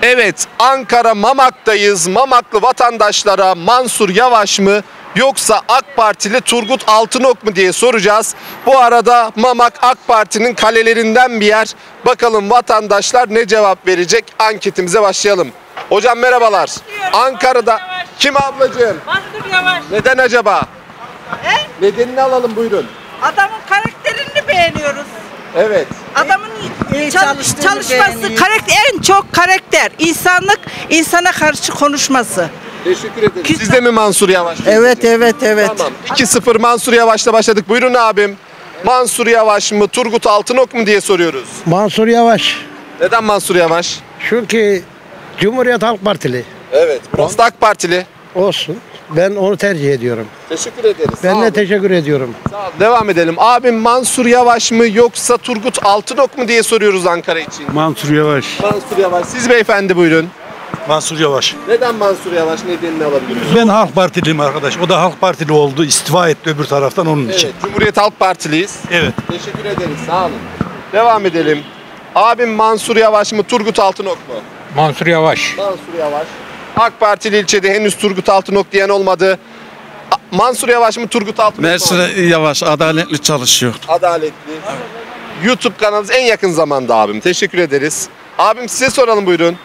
Evet, Ankara Mamak'tayız. Mamaklı vatandaşlara Mansur Yavaş mı yoksa AK Partili Turgut Altınok mu diye soracağız. Bu arada Mamak AK Parti'nin kalelerinden bir yer. Bakalım vatandaşlar ne cevap verecek? Anketimize başlayalım. Hocam merhabalar. Ankara'da kim ablacığım? Mansur Yavaş. Neden acaba? He? Nedenini alalım buyurun. Adamın karakterini beğeniyoruz. Evet. Adamın çalışması, en çok karakter, insanlık, insana karşı konuşması. Teşekkür ederim. Siz de mi Mansur Yavaş? Evet. Tamam. 2-0 Mansur Yavaş'la başladık. Buyurun abim. Mansur Yavaş mı Turgut Altınok mu diye soruyoruz. Mansur Yavaş. Neden Mansur Yavaş? Çünkü Cumhuriyet Halk Partili Evet. Burası da AK Partili. olsun. Ben onu tercih ediyorum. Teşekkür ederiz. Ben de teşekkür ediyorum. Sağ olun. Devam edelim. Abim Mansur Yavaş mı yoksa Turgut Altınok mu diye soruyoruz Ankara için. Mansur Yavaş. Mansur Yavaş. Siz beyefendi buyurun. Mansur Yavaş. Neden Mansur Yavaş? Nedenini alabiliriz? Ben Halk Partiliyim arkadaş. O da Halk Partili oldu. İstifa etti öbür taraftan onun için. Evet. Cumhuriyet Halk Partiliyiz. Evet. Teşekkür ederiz. Sağ olun. Devam edelim. Abim Mansur Yavaş mı Turgut Altınok mu? Mansur Yavaş. Mansur Yavaş. AK Partili ilçede henüz Turgut Altınok diyen olmadı. Mansur Yavaş mı Turgut Altınok mu? Mansur Yavaş adaletli çalışıyor. Adaletli. YouTube kanalınız en yakın zamanda abim. Teşekkür ederiz. Abim size soralım buyurun.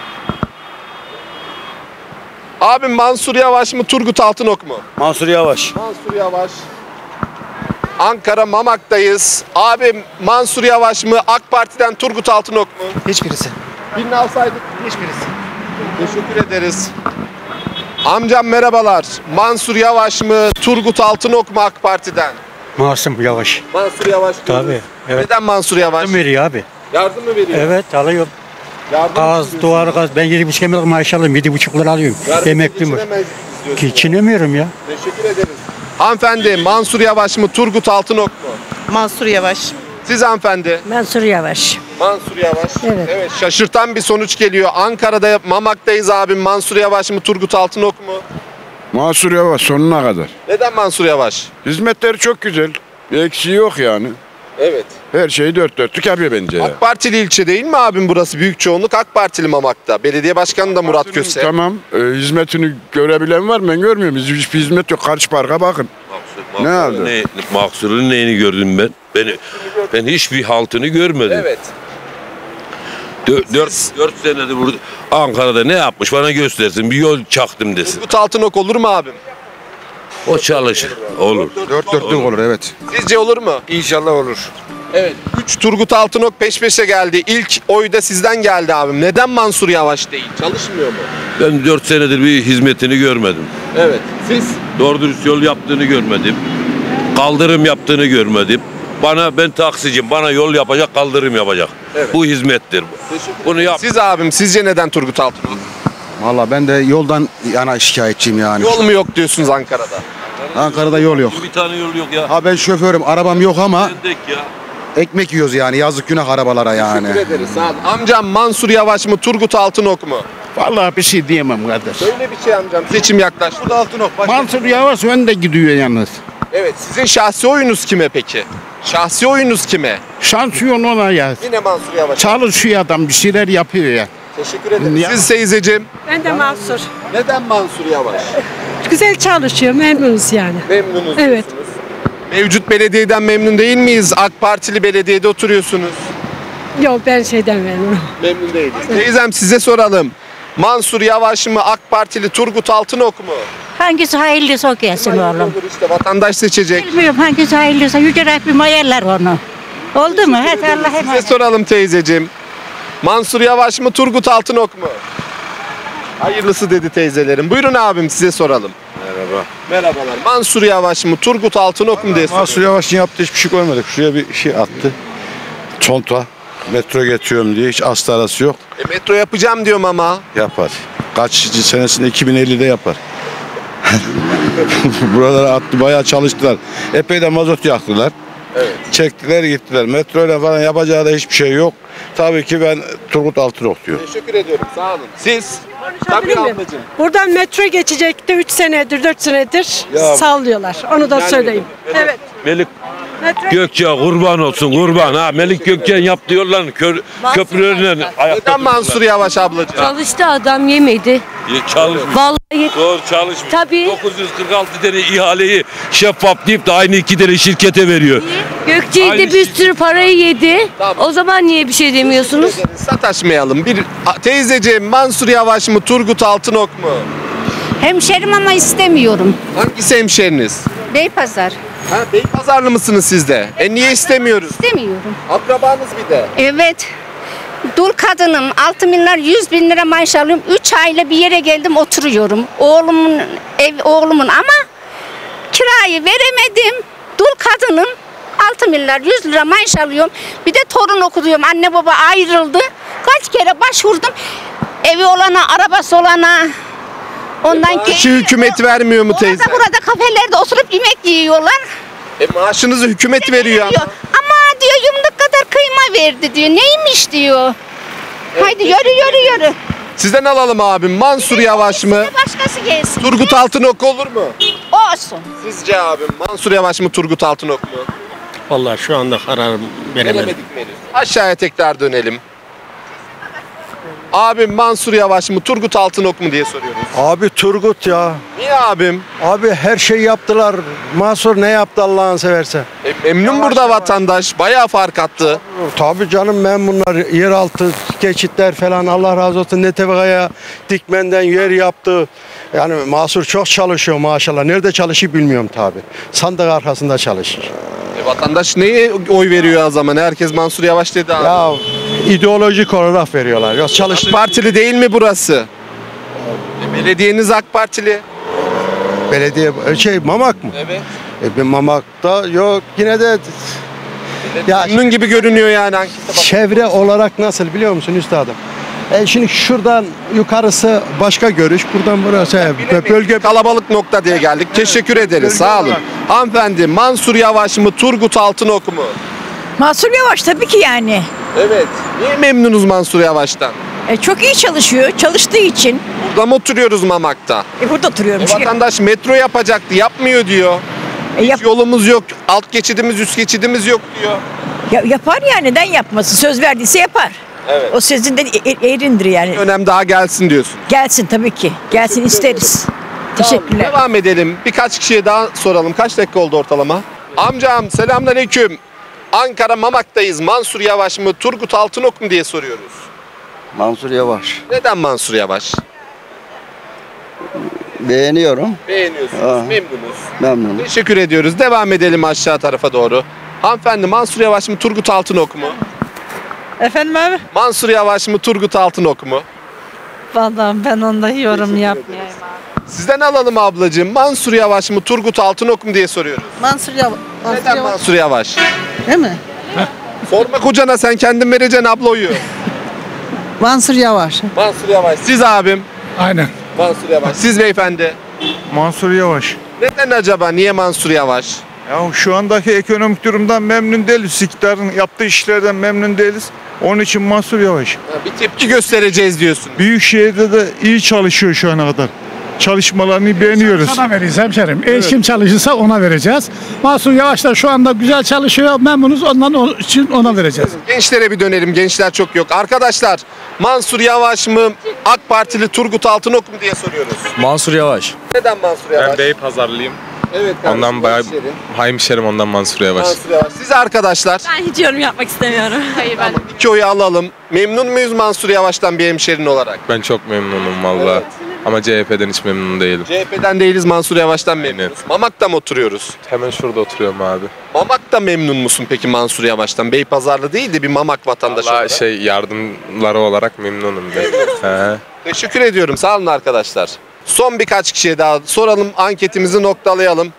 Abim Mansur Yavaş mı Turgut Altınok mu? Mansur Yavaş. Mansur Yavaş. Ankara Mamak'tayız. Abim Mansur Yavaş mı AK Parti'den Turgut Altınok mu? Hiçbirisi. Birini alsaydık. Hiçbirisi. Teşekkür ederiz. Amcam merhabalar. Mansur Yavaş mı Turgut Altınok mu AK Parti'den? Mansur Yavaş. Mansur Yavaş diyoruz. Tabii, evet. Neden Mansur Yavaş? Kim veriyor abi? Yardım mı veriyor? Evet alıyorum. Yardım Gaz, istiyorsun. doğalgaz. Ben 7,5 emekli maaş alıyorum. 7,5 lira alıyorum. Yardım Emekliyim. geçinemez diyorsun. Geçinemiyorum ya. Teşekkür ederiz. Hanımefendi Mansur Yavaş mı Turgut Altınok mu? Mansur Yavaş. Siz hanımefendi. Mansur Yavaş. Mansur Yavaş. Evet. Şaşırtan bir sonuç geliyor. Ankara'da Mamak'tayız abim. Mansur Yavaş mı Turgut Altınok mu? Mansur Yavaş sonuna kadar. Neden Mansur Yavaş? Hizmetleri çok güzel. Bir eksiği yok yani. Evet. Her şeyi dört dörtlük yapıyor bence ya. AK Partili ilçe değil mi abim burası? Büyük çoğunluk AK Partili Mamak'ta. Belediye başkanı da Murat Köse. Tamam. Hizmetini görebilen var, ben görmüyorum. Hiçbir hizmet yok. Karşı parka bakın. Ne aldı? Maksur'un neyini gördüm ben? Ben hiçbir haltını görmedim. Evet. 4 senedir burada Ankara'da ne yapmış bana göstersin. Bir yol çaktım desin. Turgut Altınok olur mu abim? O çalışır. Olur. Dört dörtlük olur evet. Sizce olur mu? İnşallah olur. Evet. 3 Turgut Altınok peş peşe geldi. İlk oy da sizden geldi abim. Neden Mansur Yavaş değil? Çalışmıyor mu? Ben 4 senedir bir hizmetini görmedim. Evet. Siz? Doğru dürüst yol yaptığını görmedim. Kaldırım yaptığını görmedim. Ben taksiciyim. Bana yol yapacak, kaldırım yapacak. Evet. Bu hizmettir. Bunu yap. Siz abim sizce neden Turgut Altınok? Valla ben de yoldan yana şikayetçiyim yani. Yol mu yok diyorsunuz Ankara'da? Ankara'da yol yok. Bir tane yol yok ya. Ha ben şoförüm, arabam yok ama Dek ya. ekmek yiyoruz yani. Yazık günah arabalara yani. Teşekkür ederiz. Sağ olun. Amcam Mansur Yavaş mı Turgut Altınok mu? Vallahi bir şey diyemem kardeş. Söyle bir şey amcam. Seçim yaklaştı. Turgut Altınok. Mansur Yavaş önde gidiyor yalnız. Evet. Sizin şahsi oyunuz kime peki? Şahsi oyunuz kime? Şansiyon ona ya. Yine Mansur Yavaş. Çalışıyor adam, bir şeyler yapıyor ya. Teşekkür ederim. Siz teyzeciğim. Ben de Mansur. Neden Mansur Yavaş? Güzel çalışıyor, memnunuz yani. Memnunuz Evet. diyorsunuz. Mevcut belediyeden memnun değil miyiz? AK Partili belediyede oturuyorsunuz. Yok ben şeyden memnunum. Memnun değiliz. Teyzem size soralım. Mansur Yavaş mı AK Partili Turgut Altınok mu? Hangisi hayırlısı o gelsin oğlum. Olur işte vatandaş seçecek. Bilmiyorum hangisi hayırlısı. Yüce Rabbim ayarlar onu. Oldu mu? Hadi Allah'a Size emanet. soralım teyzeciğim. Mansur Yavaş mı Turgut Altınok mu? Hayırlısı dedi teyzelerim. Buyurun abim size soralım. Merhaba. Merhabalar. Mansur Yavaş mı Turgut Altınok mu diye soruyorum. Mansur Yavaş'ın yaptığı hiçbir şey görmedik. Şuraya bir şey attı. Çonta. Metro getiriyorum diye hiç asla arası yok. Metro yapacağım diyorum ama. Yapar. Kaç senesinde 2050'de yapar. Buralara attı, bayağı çalıştılar. Epey de mazot yaktılar. Evet. Çektiler gittiler. Metro ile falan yapacağı da hiçbir şey yok. Tabii ki ben Turgut Altınok diyor. Teşekkür ediyorum. Sağ olun. Siz? Konuşabilir miyim? ablacığım. Buradan metro geçecekti 3 senedir 4 senedir Ya, sallıyorlar. Onu da Yani- söyleyeyim. Evet. Gökçe kurban olsun kurban. Ha Melik Gökçen yaptı yolların köprülerine. Neden Mansur Yavaş ablacığım? Çalıştı adam yemedi. Çalışmış. Vallahi Doğru çalışmış. Tabii. 946 tane ihaleyi şeffaf deyip de aynı 2 tane şirkete veriyor. Gökçe'yi de bir sürü parayı yedi. O zaman niye bir şey demiyorsunuz? Sataşmayalım. Teyzeciğim, Mansur Yavaş mı, Turgut Altınok mu? Hemşerim ama istemiyorum. Hangisi hemşeriniz? Beypazar. Ha, Beypazarlı mısınız siz de? Niye istemiyoruz? İstemiyorum. Akrabanız bir de. Evet. Dul kadınım. 6 milyar 100 bin lira maaş alıyorum. 3 ayla bir yere geldim oturuyorum. Oğlumun ama kirayı veremedim. Dul kadınım. 6 milyar 100 lira maaş alıyorum. Bir de torun okutuyorum. Anne baba ayrıldı. Kaç kere başvurdum. Evi olana, arabası olana. Ondan Maaşı hükümet vermiyor mu teyze? Burada kafelerde oturup yemek yiyorlar. Maaşınızı hükümet veriyor ama. Ama diyor yumruk kadar kıyma verdi diyor. Neymiş diyor. Haydi yürü. Sizden alalım abim. Mansur Yavaş mı? Başkası gelsin. Turgut Altınok olur mu? Olsun. Sizce abim Mansur Yavaş mı, Turgut Altınok mu? Vallahi şu anda kararım veremedim. Veremedik mi henüz? Aşağıya tekrar dönelim. Abim Mansur Yavaş mı, Turgut Altınok mu diye soruyoruz. Abi Turgut ya. Niye abim? Abi her şey yaptılar. Mansur ne yaptı Allah'ını seversen? Memnun burada vatandaş. Bayağı fark attı. Tabii canım memnunlar. Yeraltı geçitler falan Allah razı olsun. Netevga'ya dikmenden yer yaptı. Yani Mansur çok çalışıyor maşallah. Nerede çalışıyor bilmiyorum tabii. Sandık arkasında çalışır. Vatandaş neye oy veriyor o zaman? Herkes Mansur Yavaş dedi abi. Ya ideolojik olarak veriyorlar. Ya çalıştı. AK Partili değil mi burası? Belediyeniz AK Partili. Belediye Mamak mı? Evet. Mamak'ta yok yine de ya Memnun gibi görünüyor yani ankete bak. çevre olarak nasıl biliyor musun üstadım? Şimdi şuradan yukarısı başka görüş, buradan burası bölge Kalabalık nokta diye geldik. Teşekkür ederiz. Sağ olun. Hanımefendi Mansur Yavaş mı, Turgut Altınok mu? Mansur Yavaş tabii ki yani. Evet. Niye memnunuz Mansur Yavaş'tan? Çok iyi çalışıyor. Çalıştığı için. Burada mı oturuyoruz Mamak'ta? Burada oturuyorum. Vatandaş metro yapacaktı, yapmıyor diyor. Hiç yolumuz yok, alt geçidimiz, üst geçidimiz yok diyor. Yapar yani. Neden yapmasın? Söz verdiyse yapar. Evet. O sözünden erindir yani. Önem daha gelsin diyorsun. Gelsin tabii ki. Gelsin isteriz. Teşekkürler. Devam edelim. Birkaç kişiye daha soralım. Kaç dakika oldu ortalama? Amcam selamünaleyküm. Ankara Mamak'tayız. Mansur Yavaş mı, Turgut Altınok mu diye soruyoruz. Mansur Yavaş. Neden Mansur Yavaş? Beğeniyorum. Beğeniyorsunuz, memnunuz. Memnunum. Teşekkür ediyoruz. Devam edelim aşağı tarafa doğru. Hanımefendi Mansur Yavaş mı, Turgut Altınok mu? Efendim abi? Mansur Yavaş mı, Turgut Altınok mu? Vallahi ben onda yorum yapmayayım. Sizden alalım ablacığım. Mansur Yavaş mı, Turgut Altınok mu diye soruyoruz. Mansur Yavaş. Neden Mansur Yavaş? Değil mi? Sorma kocana, sen kendin vereceksin abla oyu. Mansur Yavaş. Mansur Yavaş. Siz abim. Aynen. Mansur Yavaş. Siz beyefendi. Mansur Yavaş. Neden acaba? Niye Mansur Yavaş? Ya şu andaki ekonomik durumdan memnun değiliz. İktidarın yaptığı işlerden memnun değiliz. Onun için Mansur Yavaş. Bir tepki göstereceğiz diyorsun. Büyükşehir'de de iyi çalışıyor şu ana kadar. Çalışmalarını beğeniyoruz. Sana veririz hemşerim. Kim çalışırsa ona vereceğiz. Mansur Yavaş da şu anda güzel çalışıyor. Memnunuz ondan için ona vereceğiz. Gençlere bir dönelim. Gençler çok yok. Arkadaşlar Mansur Yavaş mı, AK Partili Turgut Altınok mu diye soruyoruz. Mansur Yavaş. Neden Mansur Yavaş? Ben Beypazarlıyım. Evet kardeşim. Ondan bayağı hemşerim ondan Mansur Yavaş. Mansur Yavaş. Siz arkadaşlar. Ben hiç yorum yapmak istemiyorum. Hayır ben. İki oyu alalım. Memnun muyuz Mansur Yavaş'tan bir hemşerin olarak? Ben çok memnunum valla. Evet. Ama CHP'den hiç memnun değilim. CHP'den değiliz, Mansur Yavaş'tan memnunuz. Mamak'ta mı oturuyoruz? Hemen şurada oturuyorum abi. Mamak'ta memnun musun peki Mansur Yavaş'tan? Beypazarlı değil de bir Mamak vatandaşı Valla olarak. yardımları olarak memnunum ben. Teşekkür ediyorum. Sağ olun arkadaşlar. Son birkaç kişiye daha soralım. Anketimizi noktalayalım.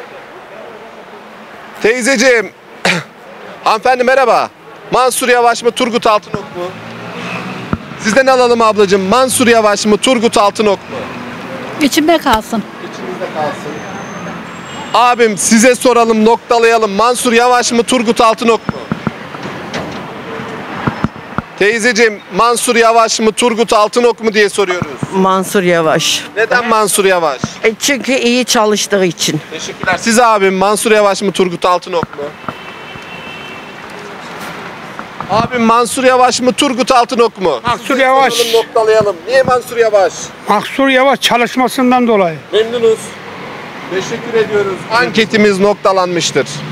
Teyzeciğim. Hanımefendi merhaba. Mansur Yavaş mı, Turgut Altınok mu? Sizden alalım ablacığım. Mansur Yavaş mı, Turgut Altınok mu? İçimde kalsın. İçinizde kalsın. Abim size soralım, noktalayalım. Mansur Yavaş mı, Turgut Altınok mu? Teyzeciğim Mansur Yavaş mı Turgut Altınok mu diye soruyoruz. Mansur Yavaş. Neden Mansur Yavaş? Çünkü iyi çalıştığı için. Teşekkürler. Siz abim Mansur Yavaş mı Turgut Altınok mu? Abim Mansur Yavaş mı Turgut Altınok mu? Mansur Yavaş. Soralım, noktalayalım. Niye Mansur Yavaş? Mansur Yavaş çalışmasından dolayı. Memnunuz. Teşekkür ediyoruz. Anketimiz noktalanmıştır.